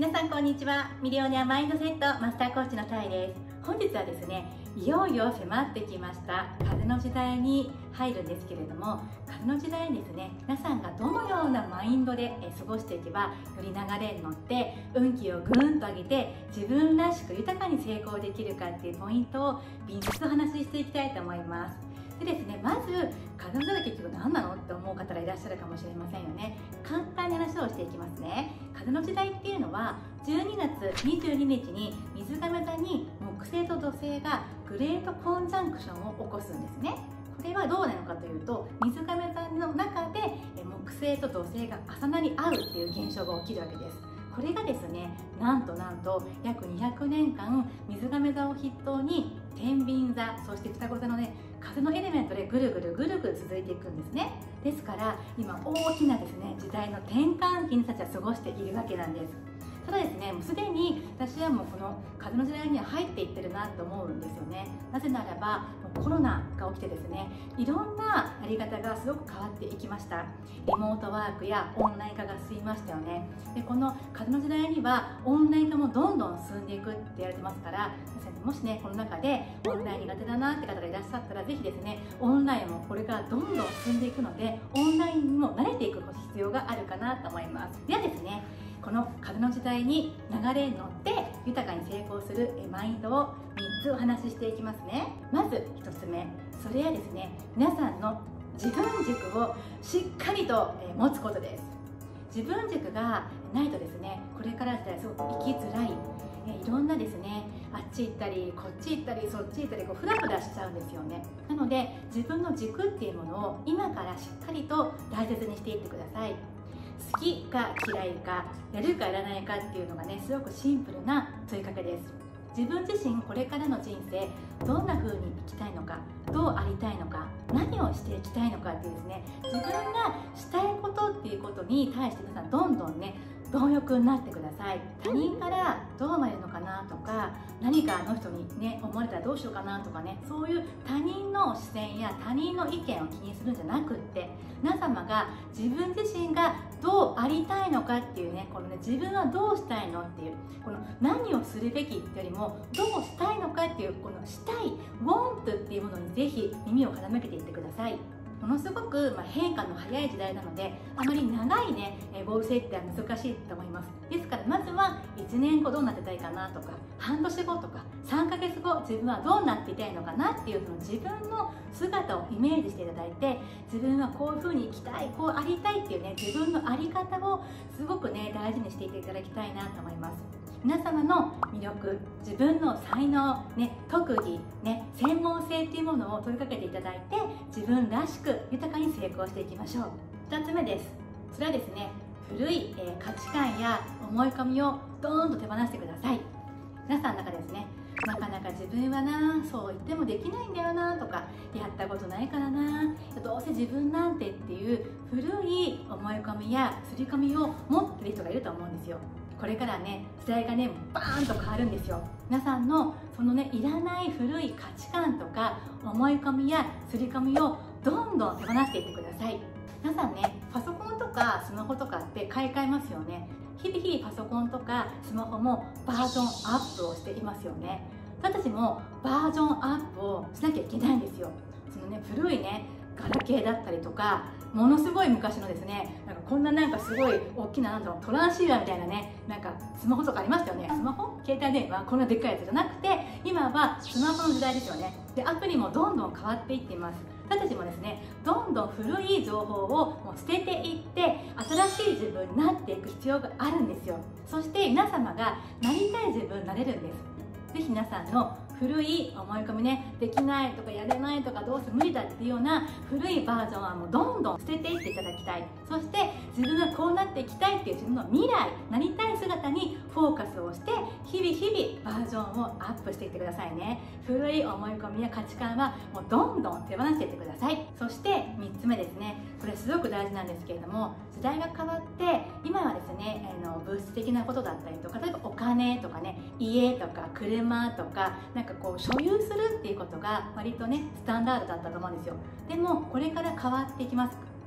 皆さんこんにちは。ミリオネアマインドセットマスターコーチのタイです。本日はですね、いよいよ迫ってきました風の時代に入るんですけれども、風の時代にですね、皆さんがどのようなマインドで過ごしていけば、より流れに乗って運気をぐーんと上げて自分らしく豊かに成功できるかっていうポイントを3つお話ししていきたいと思います。でですね、まず風の時代結局何なのって思う方がいらっしゃるかもしれませんよね。簡単に話をしていきますね。風の時代っていうのは12月22日に水亀座に木星と土星がグレートコンジャンクションを起こすんですね。これはどうなのかというと、水亀座の中で木星と土星が重なり合うっていう現象が起きるわけです。これがですね、なんと約200年間水亀座を筆頭に天秤座、そして双子座のね、風のエレメントでぐるぐる続いていくんですね。ですから今大きなですね、時代の転換期にたちは過ごしているわけなんです。ただですね、もうすでに私はもうこの風の時代には入っていってるなと思うんですよね。なぜならばコロナが起きてですね、いろんなやり方がすごく変わっていきました。リモートワークやオンライン化が進みましたよね。でこの風の時代にはオンライン化もどんどん進んでいくって言われてますから、もしねこの中でオンライン苦手だなって方がいらっしゃったら、ぜひですね、オンラインもこれからどんどん進んでいくので、オンラインにも慣れていく必要があるかなと思います。ではですね、この風の時代に流れに乗って豊かに成功するマインドを3つお話ししていきますね。まず1つ目、それはですね、皆さんの自分軸をしっかりと持つことです。自分軸がないとですね、これからの時代すごく生きづらい、いろんなですね、あっち行ったりこっち行ったりそっち行ったり、フラフラしちゃうんですよね。なので自分の軸っていうものを今からしっかりと大切にしていってください。好きか嫌いか、やるかやらないかっていうのがね、すごくシンプルな問いかけです。自分自身これからの人生どんな風に生きたいのか、どうありたいのか、何をしていきたいのかっていうですね、自分がしたいことっていうことに対して皆さんどんどんね、貪欲になってください。他人からどう思われるのかなとか、何かあの人にね思われたらどうしようかなとかね、そういう他人の視線や他人の意見を気にするんじゃなくって、皆様が自分自身がどうありたいのかっていうね、このね、自分はどうしたいのっていう、この何をするべきっていうよりもどうしたいのかっていう、このしたい want っていうものにぜひ耳を傾けていってください。ものすごく変化の早い時代なので、あまり長いねゴール設定は難しいと思います。ですからまずは1年後どうなってたいかなとか、半年後とか3ヶ月後自分はどうなっていたいのかなっていう、その自分の姿をイメージしていただいて、自分はこういう風に生きたい、こうありたいっていうね、自分のあり方をすごくね大事にしていただきたいなと思います。皆様の魅力、自分の才能、ね、特技、ね、専門性っていうものを問いかけていただいて、自分らしく豊かに成功していきましょう。2つ目です。それはですね、古い価値観や思い込みをドーンと手放してください。皆さんの中でですね、なかなか自分はな、そう言ってもできないんだよなとか、やったことないからな、どうせ自分なんてっていう古い思い込みや刷り込みを持ってる人がいると思うんですよ。これからね、時代がねバーンと変わるんですよ。皆さんのそのね、いらない古い価値観とか思い込みや刷り込みをどんどん手放していってください。皆さんね、パソコンとかスマホとかって買い替えますよね。日々パソコンとかスマホもバージョンアップをしていますよね。私たちもバージョンアップをしなきゃいけないんですよ。そのね、古いねガラケーだったりとか、ものすごい昔のですね、なんかこんななんかすごい大きなトランシーバーみたいなね、なんかスマホとかありましたよね。スマホ、携帯電話、こんなでっかいやつじゃなくて、今はスマホの時代ですよね。でアプリもどんどん変わっていっています。私たちもですね、どんどん古い情報をもう捨てていって新しい自分になっていく必要があるんですよ。そして皆様がなりたい自分になれるんです。ぜひ皆さんの古い思い込みね、できないとかやれないとかどうせ無理だっていうような古いバージョンはもうどんどん捨てていっていただきたい。そして自分がこうなっていきたいっていう自分の未来、なりたい姿にフォーカスをして、日々バージョンをアップしていってくださいね。古い思い込みや価値観はもうどんどん手放していってください。そして3つ目ですね、これすごく大事なんですけれども、時代が変わって今はですね、物質的なことだったりとか、例えばお金とかね、家とか車とか、なんかこう所有するっていうことが割とねスタンダードだったと思うんですよ。でもこれから変わっていきます。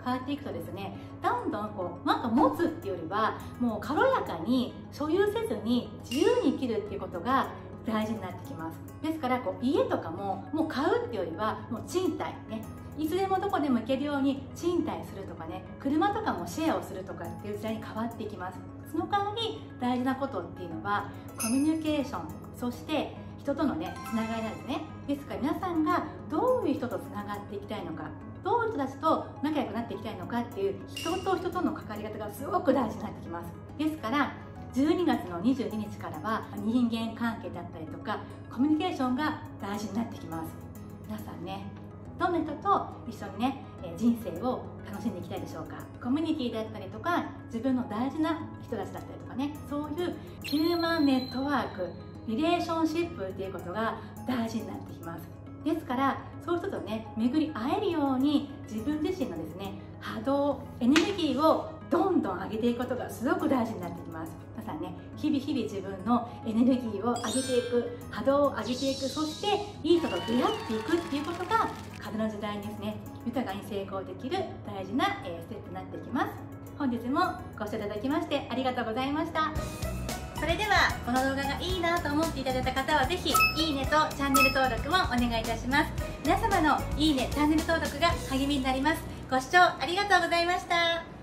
変わっていくとですね、どんどんこうなんか持つっていうよりはもう軽やかに所有せずに自由に生きるっていうことが大事になってきます。ですからこう家とかももう買うっていうよりはもう賃貸ね、いつでもどこでも行けるように賃貸するとかね、車とかもシェアをするとかっていう時代に変わっていきます。その代わり大事なことっていうのはコミュニケーション、そして人とのねつながりなんですね。ですから皆さんがどういう人とつながっていきたいのか、どういう人たちと仲良くなっていきたいのかっていう人と人との関わり方がすごく大事になってきます。ですから12月の22日からは人間関係だったりとかコミュニケーションが大事になってきます。皆さんね、どんな人と一緒にね人生を楽しんでいきたいでしょうか。コミュニティだったりとか自分の大事な人たちだったりとかね、そういうヒューマンネットワーク、リレーションシップっていうことが大事になってきます。ですからそういう人とね巡り会えるように自分自身のですね波動、エネルギーをどんどん上げていくことがすごく大事になってきます。皆さんね、日々自分のエネルギーを上げていく、波動を上げていく、そしていい人と出会っていくっていうことが風の時代にですね豊かに成功できる大事なステップになっていきます。本日もご視聴いただきましてありがとうございました。それではこの動画がいいなと思っていただいた方はぜひいいねとチャンネル登録もお願いいたします。皆様のいいね、チャンネル登録が励みになります。ご視聴ありがとうございました。